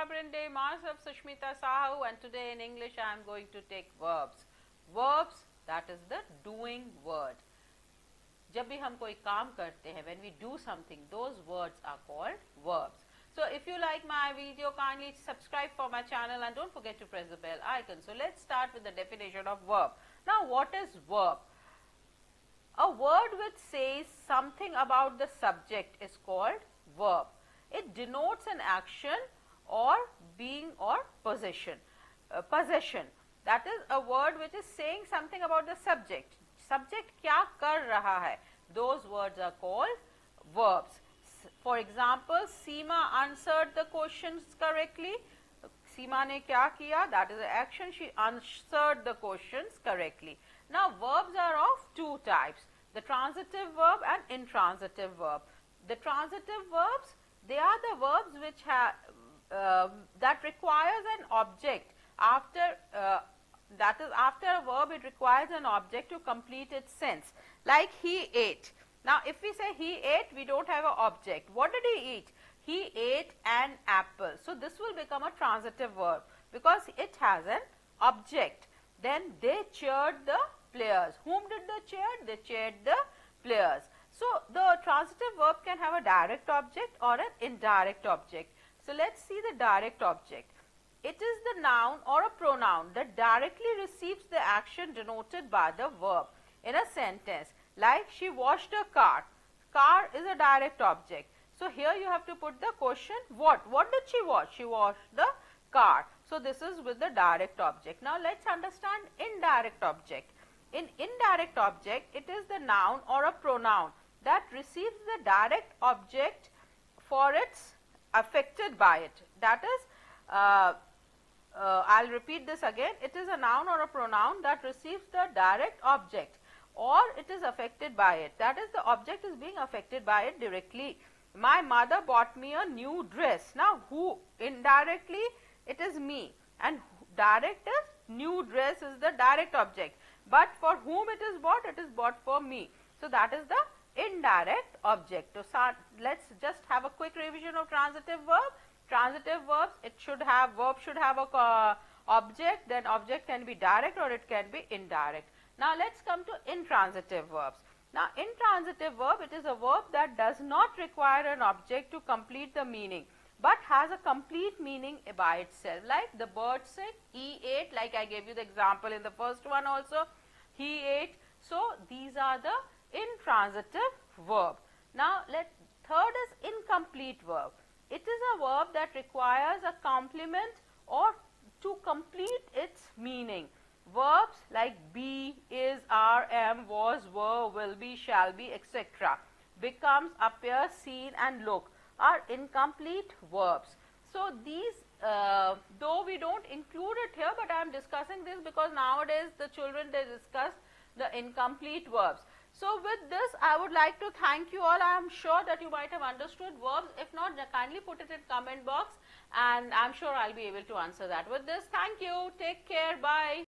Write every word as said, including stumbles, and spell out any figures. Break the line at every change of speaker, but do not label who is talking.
Khabarin De, myself Sushmita Sahu, and today in English I am going to take verbs. Verbs, that is the doing word. जब भी हम कोई काम करते हैं, when we do something, those words are called verbs. So if you like my video, kindly subscribe for my channel and don't forget to press the bell icon. So let's start with the definition of verb. Now what is verb? A word which says something about the subject is called verb. It denotes an action or being or possession. Uh, possession. That is a word which is saying something about the subject. Subject क्या कर रहा है? Those words are called verbs. For example, Seema answered the questions correctly. Seema ने क्या किया? That is the action. She answered the questions correctly. Now verbs are of two types, the transitive verb and intransitive verb. The transitive verbs, they are the verbs which have uh, that requires an object after uh, that is after a verb it requires an object to complete its sense, like he ate. Now if we say he ate, we don't have an object. What did he eat? He ate an apple. So this will become a transitive verb because it has an object. Then they cheered the players. Whom did they cheer? They cheered the players. So the transitive verb can have a direct object or an indirect object. So let's see the direct object. It is the noun or a pronoun that directly receives the action denoted by the verb in a sentence. Like she washed a car. Car is a direct object. So here you have to put the question what? What did she wash? She washed the car. So this is with the direct object. Now let's understand indirect object. In indirect object, it is the noun or a pronoun that receives the direct object for its affected by it. That is, uh, uh, I'll repeat this again. It is a noun or a pronoun that receives the direct object or it is affected by it. That is, the object is being affected by it directly. My mother bought me a new dress. Now, who? Indirectly, it is me, and direct is new dress is the direct object. But for whom it is bought? It is bought for me. So that is the indirect object. So let's just have a quick revision of transitive verb. Transitive verbs, it should have, verb should have a uh, object, then object can be direct or it can be indirect. Now let's come to intransitive verbs. Now intransitive verb, it is a verb that does not require an object to complete the meaning, but has a complete meaning by itself. Like the bird said, he ate, like I gave you the example in the first one also, he ate. So these are the intransitive verb. Now let third is incomplete verb. It is a verb that requires a complement or to complete its meaning. Verbs like be, is, are, am, was, were, will be, shall be, et cetera becomes, appear, seen and look are incomplete verbs. So these, uh, though we don't include it here, but I am discussing this because nowadays the children, they discuss the incomplete verbs. So with this, I would like to thank you all. I am sure that you might have understood verbs. If not, kindly put it in comment box and I am sure I will be able to answer that. With this, thank you. Take care. Bye.